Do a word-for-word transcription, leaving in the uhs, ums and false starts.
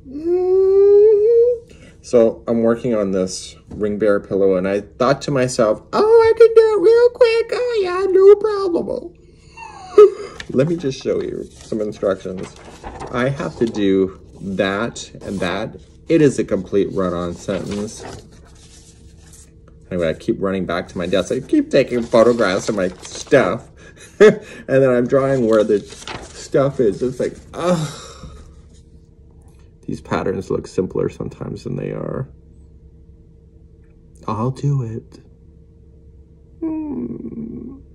So I'm working on this ring bearer pillow, and I thought to myself, oh, I can do it real quick. Oh, yeah, no problem. Let me just show you some instructions. I have to do that and that. It is a complete run-on sentence. Anyway, I keep running back to my desk. I keep taking photographs of my stuff. And then I'm drawing where the stuff is. It's like, ugh. These patterns look simpler sometimes than they are. I'll do it. Hmm.